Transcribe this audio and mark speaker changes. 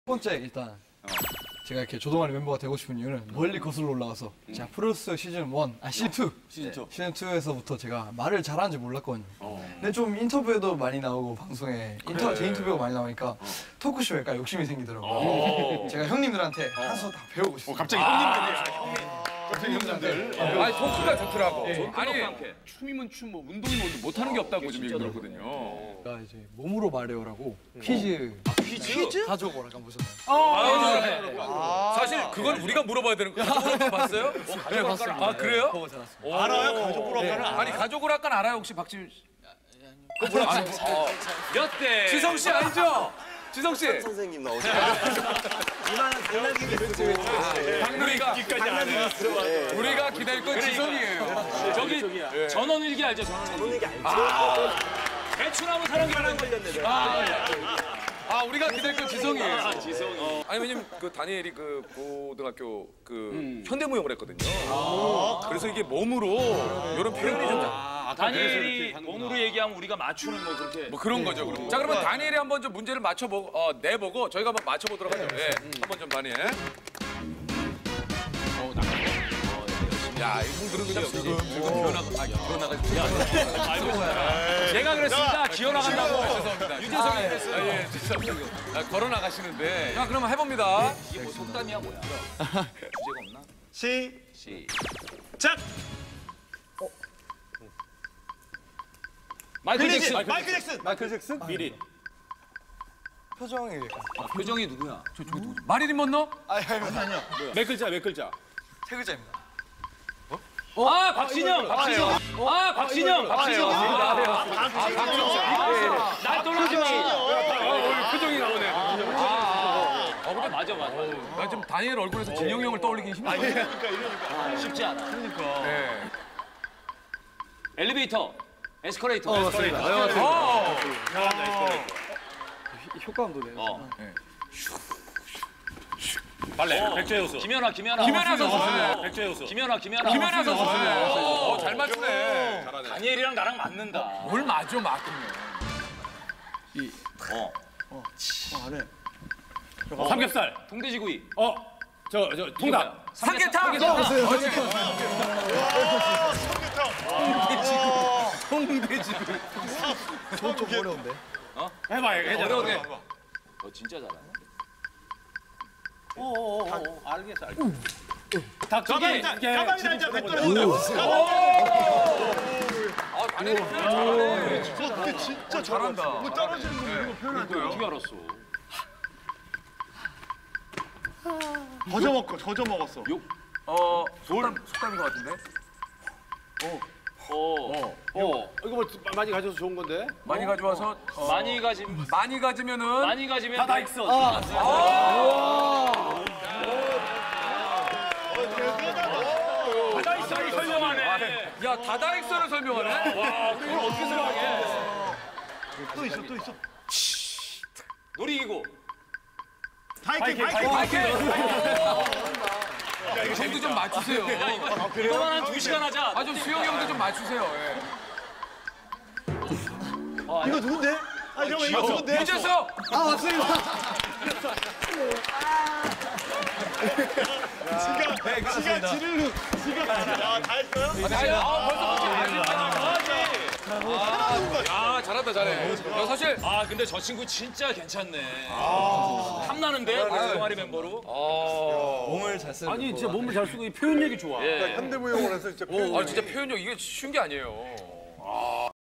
Speaker 1: 첫 번째 일단 제가 이렇게 조동아리 멤버가 되고 싶은 이유는 멀리 거슬러 올라가서 제가 프로듀스 시즌 1, 시즌 2에서부터 제가 말을 잘하는지 몰랐거든요. 근데 좀 인터뷰에도 많이 나오고 방송에 제 인터뷰가 많이 나오니까 토크쇼에 약간 욕심이 생기더라고요. 제가 형님들한테 한 수 다 배우고 싶어요.
Speaker 2: 갑자기 형님들.
Speaker 3: 아니 토크가 좋더라고. 아니
Speaker 2: 춤이면 춤, 뭐 운동이면 운동 못하는 게 없다고 좀 얘기 들었거든요.
Speaker 1: 제가 이제 몸으로 말해요라고 퀴즈 가져오고 약간 보셨나요?
Speaker 3: 사실 그건 우리가 물어봐야 되는 거야. 가족을 봤어요?
Speaker 1: 네 봤습니다.
Speaker 3: 아 그래요?
Speaker 1: 보고 잘았습니다.
Speaker 2: 알아요? 가족으로 아까는
Speaker 3: 아니 가족을 아까 알아요 혹시 박지윤 씨?
Speaker 2: 몇 대?
Speaker 3: 지성 씨 알죠? 지성 씨.
Speaker 4: 선생님 나오세요.
Speaker 3: 우리가 기다릴 건 지성이에요.
Speaker 2: 저기 전원일기 알죠? 전원일기 알죠? 배추나무 사랑이라는 걸렸네.
Speaker 3: 우리가 기다릴 건 지성이에요. 지성이. 아니 왜냐면 그 다니엘이 그 고등학교 그 현대무용을 했거든요. 그래서 이게 몸으로 이런 표현이 좀
Speaker 2: 다니엘이 몸으로 얘기하면 우리가 맞추는 뭐 그렇게.
Speaker 3: 뭐 그런 거죠. 그런 거. 자 그러면 다니엘이 한번 좀 문제를 맞춰보고 내보고 저희가 한번 맞춰보도록 하죠. 예. 한번 좀 다니엘. 야, 이분들은 그냥
Speaker 2: 제가 그랬습니다. 기어나간다고.
Speaker 3: 죄송합니다. 유재석이 그랬어요. 예, 죄송합니다. 걸어 나가시는데. 자, 그럼 해봅니다.
Speaker 2: 이게 뭐 속담이야 뭐야? 주제가 없나?
Speaker 4: 시작.
Speaker 2: 마이클 잭슨.
Speaker 4: 마이클 잭슨. 미리.
Speaker 1: 표정이
Speaker 2: 표정이 누구야?
Speaker 3: 마릴린 먼로?
Speaker 2: 몇 글자? 몇 글자?
Speaker 1: 세 글자입니다.
Speaker 2: 박진영. 박진영. 날 떠나지 마.
Speaker 3: 표정이 나오네.
Speaker 2: 맞아.
Speaker 3: 나 지금 다니엘 얼굴에서 진영이 형을 떠올리기 힘들어.
Speaker 2: 쉽지 않아.
Speaker 3: 네.
Speaker 2: 엘리베이터. 에스컬레이터.
Speaker 1: 맞습니다. 효과음 노래요.
Speaker 2: 빨래. 백제호수. 김연아
Speaker 3: 선수.
Speaker 2: 백제호수. 김연아
Speaker 3: 선수. 잘 맞추네. 잘하네.
Speaker 2: 다니엘이랑 나랑 맞는다.
Speaker 3: 뭘 맞죠, 맞으면.
Speaker 2: 삼겹살. 동돼지구이. 통닭.
Speaker 3: 삼계탕.
Speaker 1: 송돼지를. 좀 어려운데.
Speaker 2: 해봐.
Speaker 3: 어려운데.
Speaker 2: 너 진짜 잘하네. 알겠어. 닭고기. 가방이다 이제
Speaker 3: 다니엘이 표현 잘하네.
Speaker 4: 진짜
Speaker 3: 잘한다.
Speaker 4: 뭐 떨어지는 거 이런 거 표현할 거예요.
Speaker 2: 어떻게 알았어?
Speaker 4: 젖어 먹었어.
Speaker 3: 속담인 것 같은데?
Speaker 5: 이거 뭐 많이 가져서 좋은 건데?
Speaker 3: 많이 가져와서
Speaker 2: 많이 가지면 다 익선. 다다익선을 설명하네.
Speaker 3: 야 다다익선을 설명하네?
Speaker 2: 와, 그걸 어떻게 설명해?
Speaker 4: 또 있어.
Speaker 2: 놀이기구.
Speaker 4: 바이킹.
Speaker 3: 형도 좀 맞추세요.
Speaker 2: 이거만 한 2시간 하자.
Speaker 3: 좀 수영이 형도 좀 맞추세요. 예.
Speaker 4: 이거 누군데? 잠깐만 이거 누군데?
Speaker 3: 유재석!
Speaker 1: 맞습니다.
Speaker 4: 지가 다 했어요?
Speaker 3: 잘한다 잘해. 야, 사실
Speaker 2: 근데 저 친구 진짜 괜찮네. 탐나는데? 우리 동아리 멤버로.
Speaker 1: 몸을 잘 쓰는.
Speaker 5: 아니 진짜 몸을 잘 쓰고 이 표현력이 좋아.
Speaker 4: 현대무용을 해서 진짜
Speaker 3: 진짜 표현력 이게 쉬운 게 아니에요.